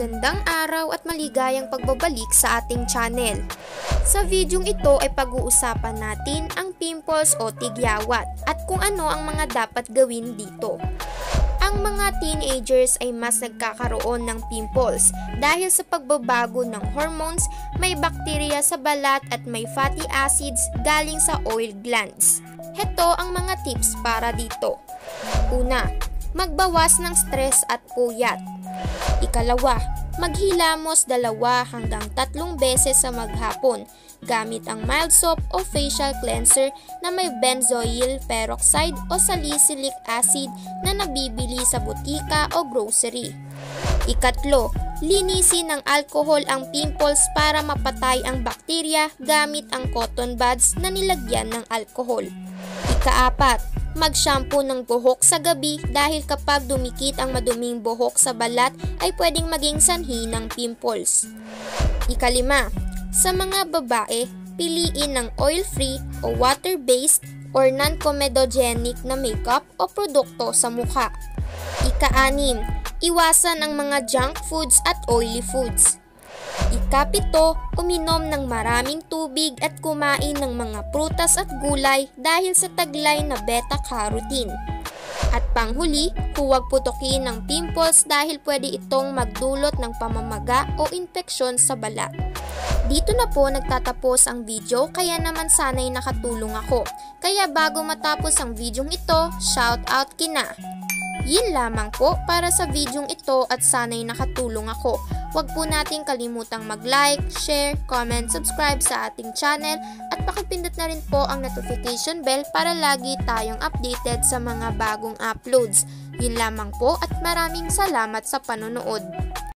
Magandang araw at maligayang pagbabalik sa ating channel. Sa videong ito ay pag-uusapan natin ang pimples o tigyawat at kung ano ang mga dapat gawin dito. Ang mga teenagers ay mas nagkakaroon ng pimples dahil sa pagbabago ng hormones, may bakterya sa balat at may fatty acids galing sa oil glands. Heto ang mga tips para dito. Una, magbawas ng stress at puyat. Ikalawa, maghilamos 2 hanggang 3 beses sa maghapon gamit ang mild soap o facial cleanser na may benzoyl peroxide o salicylic acid na nabibili sa butika o grocery. Ikatlo, linisin ng alcohol ang pimples para mapatay ang bakterya gamit ang cotton buds na nilagyan ng alcohol. Ikaapat, mag-shampoo ng buhok sa gabi dahil kapag dumikit ang maduming buhok sa balat ay pwedeng maging sanhi ng pimples. Ikalima, sa mga babae, piliin ng oil-free o water-based or non-comedogenic na makeup o produkto sa mukha. Ika-6, iwasan ang mga junk foods at oily foods. Ika-7, uminom ng maraming tubig at kumain ng mga prutas at gulay dahil sa taglay na beta-carotene. At panghuli, huwag putukin ng pimples dahil pwede itong magdulot ng pamamaga o infeksyon sa balat. Dito na po nagtatapos ang video, kaya naman sana'y nakatulong ako. Kaya bago matapos ang videong ito, shout out kina. Yun lamang po para sa videong ito at sana'y nakatulong ako. Huwag po nating kalimutang mag-like, share, comment, subscribe sa ating channel at pakipindot na rin po ang notification bell para lagi tayong updated sa mga bagong uploads. Yun lamang po at maraming salamat sa panonood.